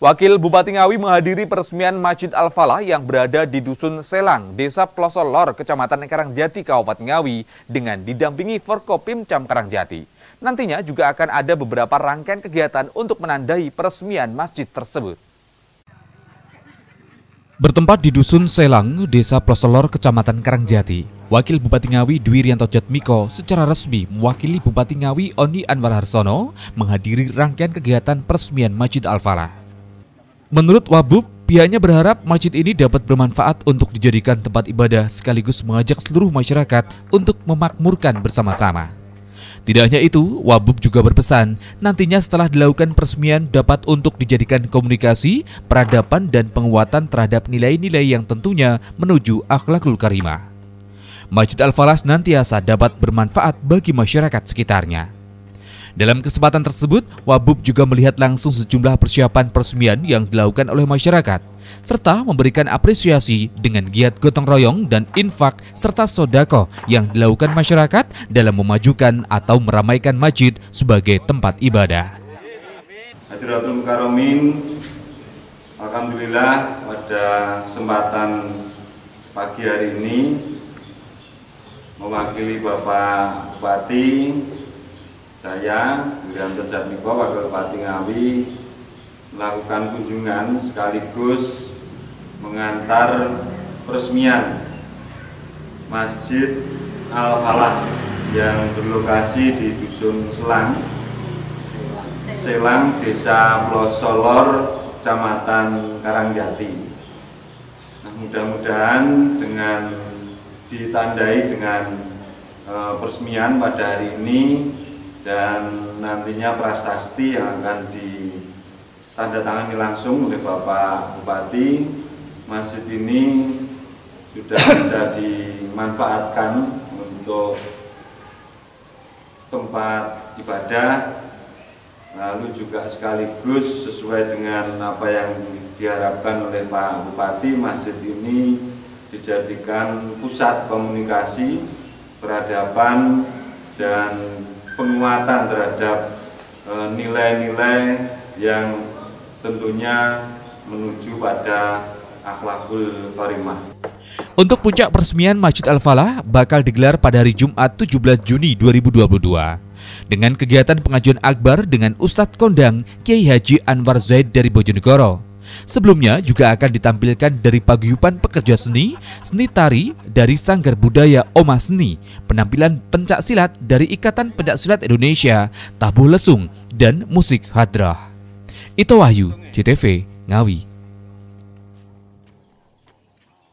Wakil Bupati Ngawi menghadiri peresmian Masjid Al-Falah yang berada di Dusun Selang, Desa Plosolor, Kecamatan Karangjati, Kabupaten Ngawi, dengan didampingi Forkopimcam Karangjati. Nantinya juga akan ada beberapa rangkaian kegiatan untuk menandai peresmian masjid tersebut. Bertempat di Dusun Selang, Desa Plosolor, Kecamatan Karangjati, Wakil Bupati Ngawi Dwi Rianto Jatmiko secara resmi mewakili Bupati Ngawi Oni Anwar Harsono menghadiri rangkaian kegiatan peresmian Masjid Al-Falah. Menurut Wabub, pihaknya berharap masjid ini dapat bermanfaat untuk dijadikan tempat ibadah sekaligus mengajak seluruh masyarakat untuk memakmurkan bersama-sama. Tidak hanya itu, Wabub juga berpesan nantinya setelah dilakukan peresmian dapat untuk dijadikan komunikasi, peradaban dan penguatan terhadap nilai-nilai yang tentunya menuju akhlakul karimah. Masjid Al-Falah nantiasa dapat bermanfaat bagi masyarakat sekitarnya. Dalam kesempatan tersebut, Wabub juga melihat langsung sejumlah persiapan peresmian yang dilakukan oleh masyarakat, serta memberikan apresiasi dengan giat gotong royong dan infak serta sodako yang dilakukan masyarakat dalam memajukan atau meramaikan masjid sebagai tempat ibadah. Hadiratul Karomin, alhamdulillah pada kesempatan pagi hari ini mewakili Bapak Bupati, saya, Dwi Rianto Jatmiko, Wakil Bupati Ngawi, melakukan kunjungan sekaligus mengantar peresmian Masjid Al-Falah yang berlokasi di Dusun Selang, Desa Plosolor, Kecamatan Karangjati. Nah, mudah-mudahan dengan ditandai dengan peresmian pada hari ini dan nantinya prasasti yang akan ditandatangani langsung oleh Bapak Bupati, masjid ini sudah bisa dimanfaatkan untuk tempat ibadah, lalu juga sekaligus sesuai dengan apa yang diharapkan oleh Pak Bupati, masjid ini dijadikan pusat komunikasi, peradaban, dan penguatan terhadap nilai-nilai yang tentunya menuju pada akhlakul karimah. Untuk puncak peresmian Masjid Al-Falah bakal digelar pada hari Jumat 17 Juni 2022 dengan kegiatan pengajian akbar dengan Ustadz Kondang Kiai Haji Anwar Zaid dari Bojonegoro. Sebelumnya juga akan ditampilkan dari paguyuban pekerja seni, seni tari dari Sanggar Budaya Omah Seni, penampilan pencak silat dari Ikatan Pencak Silat Indonesia, tabuh lesung, dan musik hadrah. Ito Wahyu, JTV, Ngawi.